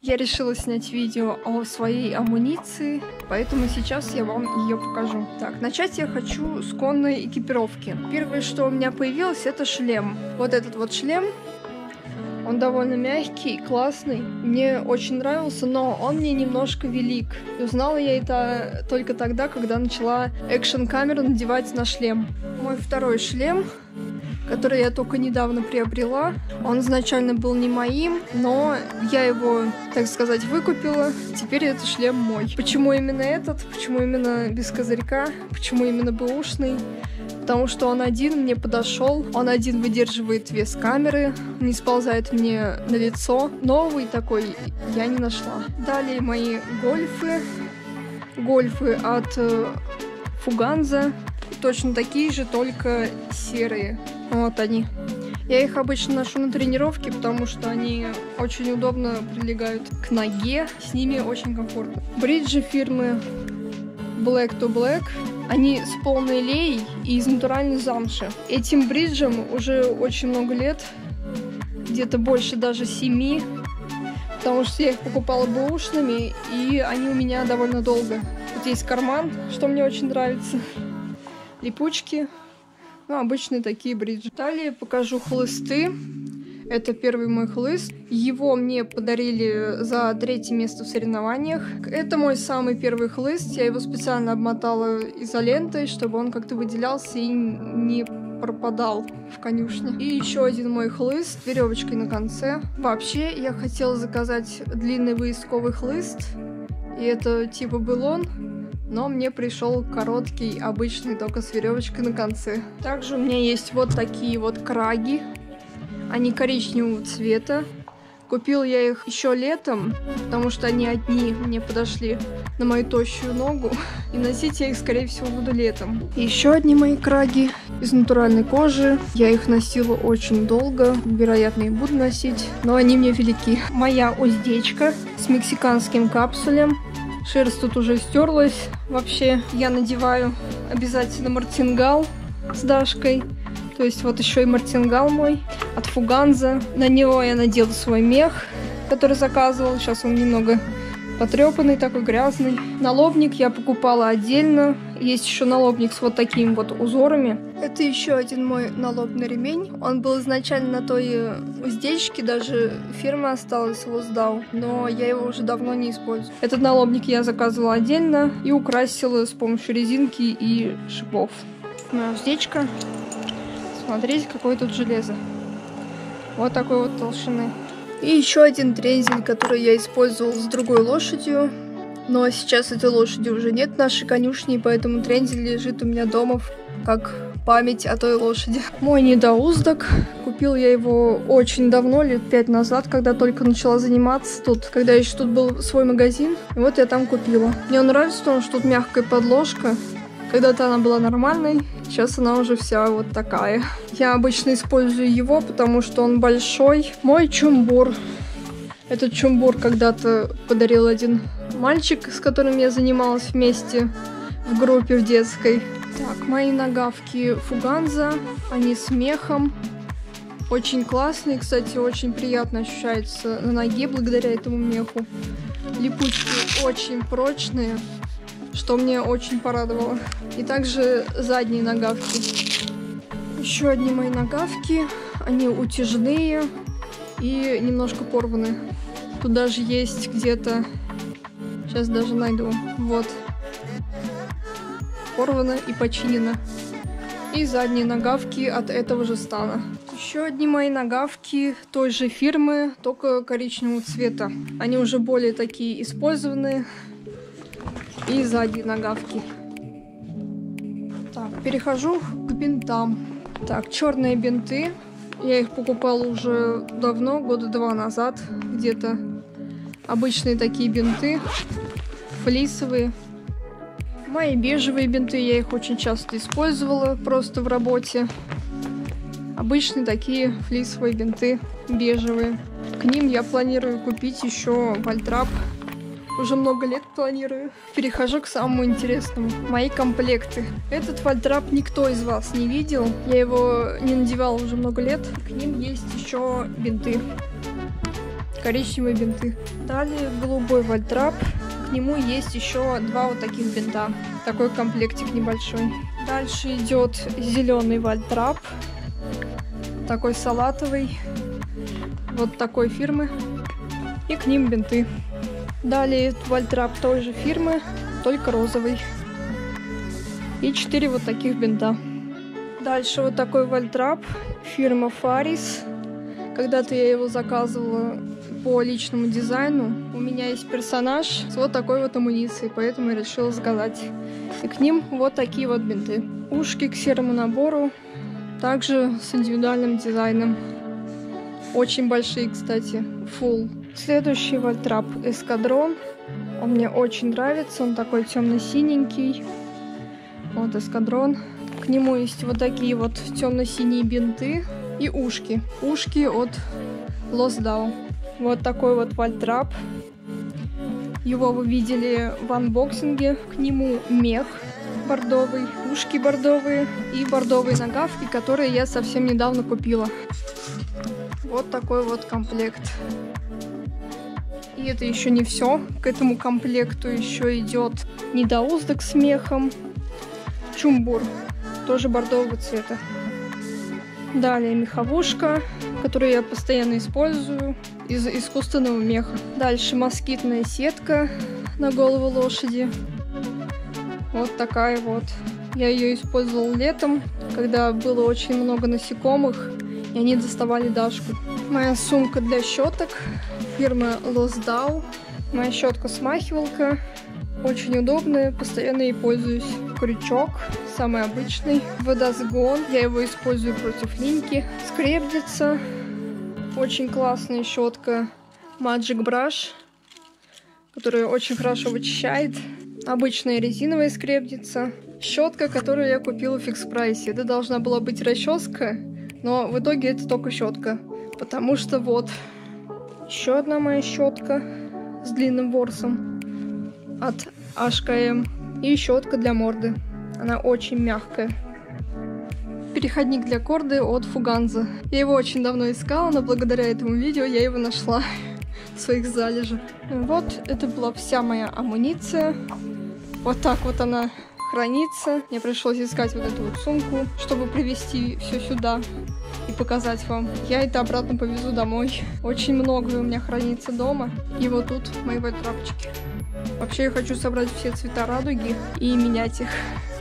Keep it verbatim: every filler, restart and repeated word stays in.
Я решила снять видео о своей амуниции, поэтому сейчас я вам ее покажу. Так, начать я хочу с конной экипировки. Первое, что у меня появилось, это шлем. Вот этот вот шлем. Он довольно мягкий, классный. Мне очень нравился, но он мне немножко велик. И узнала я это только тогда, когда начала экшн-камеру надевать на шлем. Мой второй шлем, который я только недавно приобрела. Он изначально был не моим, но я его, так сказать, выкупила. Теперь это шлем мой. Почему именно этот? Почему именно без козырька? Почему именно бэушный? Потому что он один мне подошел, он один выдерживает вес камеры, не сползает мне на лицо. Новый такой я не нашла. Далее мои гольфы. Гольфы от э, Фуганза. Точно такие же, только серые. Вот они. Я их обычно ношу на тренировке, потому что они очень удобно прилегают к ноге. С ними очень комфортно. Бриджи фирмы Black to Black. Они с полной леей и из натуральной замши. Этим бриджам уже очень много лет. Где-то больше даже семи. Потому что я их покупала бэушными, и они у меня довольно долго. Тут есть карман, что мне очень нравится. Липучки. Ну, обычные такие бриджи. Далее покажу хлысты. Это первый мой хлыст. Его мне подарили за третье место в соревнованиях. Это мой самый первый хлыст. Я его специально обмотала изолентой, чтобы он как-то выделялся и не пропадал в конюшне. И еще один мой хлыст с веревочкой на конце. Вообще, я хотела заказать длинный выездковый хлыст. И это типа былон. Но мне пришел короткий, обычный, только с веревочкой на конце. Также у меня есть вот такие вот краги. Они коричневого цвета. Купила я их еще летом, потому что они одни мне подошли на мою тощую ногу. И носить я их, скорее всего, буду летом. И еще одни мои краги из натуральной кожи. Я их носила очень долго. Вероятно, и буду носить. Но они мне велики. Моя уздечка с мексиканским капсулем. Шерсть тут уже стерлась. Вообще, я надеваю обязательно мартингал с Дашкой. То есть вот еще и мартингал мой от Фуганза. На него я надела свой мех, который заказывала. Сейчас он немного потрепанный, такой грязный. Налобник я покупала отдельно. Есть еще налобник с вот такими вот узорами. Это еще один мой налобный ремень. Он был изначально на той уздечке, даже фирма осталась Лоздау, но я его уже давно не использую. Этот налобник я заказывала отдельно и украсила с помощью резинки и шипов. Моя уздечка. Смотрите, какое тут железо. Вот такой вот толщины. И еще один трензель, который я использовала с другой лошадью. Но сейчас этой лошади уже нет в нашей конюшне, поэтому трензель лежит у меня дома как память о той лошади. Мой недоуздок. Купил я его очень давно, лет пять назад, когда только начала заниматься тут. Когда еще тут был свой магазин. И вот я там купила. Мне он нравится, потому что тут мягкая подложка. Когда-то она была нормальной, сейчас она уже вся вот такая. Я обычно использую его, потому что он большой. Мой чумбур. Этот чумбур когда-то подарил один мальчик, с которым я занималась вместе в группе в детской. Так, мои нагавки Фуганза, они с мехом. Очень классные, кстати, очень приятно ощущаются на ноге благодаря этому меху. Липучки очень прочные, что мне очень порадовало. И также задние нагавки. Еще одни мои нагавки. Они утяжные и немножко порваны. Тут даже есть где-то... Сейчас даже найду. Вот. Порвано и починено. И задние нагавки от этого же стана. Еще одни мои нагавки той же фирмы, только коричневого цвета. Они уже более такие использованные. И задние нагавки. Так, перехожу к бинтам. Так, черные бинты. Я их покупала уже давно, года два назад где-то. Обычные такие бинты. Флисовые. Мои бежевые бинты, я их очень часто использовала просто в работе. Обычные такие флисовые бинты, бежевые. К ним я планирую купить еще вальтрап. Уже много лет планирую. Перехожу к самому интересному. Мои комплекты. Этот вальтрап никто из вас не видел. Я его не надевала уже много лет. К ним есть еще бинты. коричневые бинты. Далее голубой вальтрап. К нему есть еще два вот таких бинта. Такой комплектик небольшой. Дальше идет зеленый вальтрап. Такой салатовый. Вот такой фирмы. И к ним бинты. Далее вальтрап той же фирмы, только розовый. И четыре вот таких бинта. Дальше вот такой вальтрап. Фирма Faris. Когда-то я его заказывала по личному дизайну. У меня есть персонаж с вот такой вот амуницией, поэтому я решила заказать. И к ним вот такие вот бинты. Ушки к серому набору. Также с индивидуальным дизайном. Очень большие, кстати. Full. Следующий вальтрап Эскадрон. Он мне очень нравится. Он такой темно-синенький. Вот Эскадрон. К нему есть вот такие вот темно-синие бинты. И ушки. Ушки от Losdau. Вот такой вот вальтрап. Его вы видели в анбоксинге. К нему мех бордовый, ушки бордовые и бордовые нагавки, которые я совсем недавно купила. Вот такой вот комплект. И это еще не все. К этому комплекту еще идет недоуздок с мехом. Чумбур. Тоже бордового цвета. Далее меховушка, которую я постоянно использую из искусственного меха. Дальше москитная сетка на голову лошади. Вот такая вот. Я ее использовала летом, когда было очень много насекомых, и они доставали Дашку. Моя сумка для щеток фирмы Losdau. Моя щетка-смахивалка. Очень удобная, постоянно ей пользуюсь. Крючок, самый обычный. Водосгон, я его использую против линьки. Скребница, очень классная щетка. Magic Brush, которая очень хорошо вычищает. Обычная резиновая скребница. Щетка, которую я купила в фикс прайсе. Это должна была быть расческа, но в итоге это только щетка. Потому что вот еще одна моя щетка с длинным ворсом от эйч ка эм. И щетка для морды. Она очень мягкая. Переходник для корды от Fuganza. Я его очень давно искала, но благодаря этому видео я его нашла в своих залежах. Вот, это была вся моя амуниция. Вот так вот она хранится. Мне пришлось искать вот эту вот сумку, чтобы привезти все сюда и показать вам. Я это обратно повезу домой. Очень многое у меня хранится дома. И вот тут мои вальтрапчики. Вообще я хочу собрать все цвета радуги и менять их.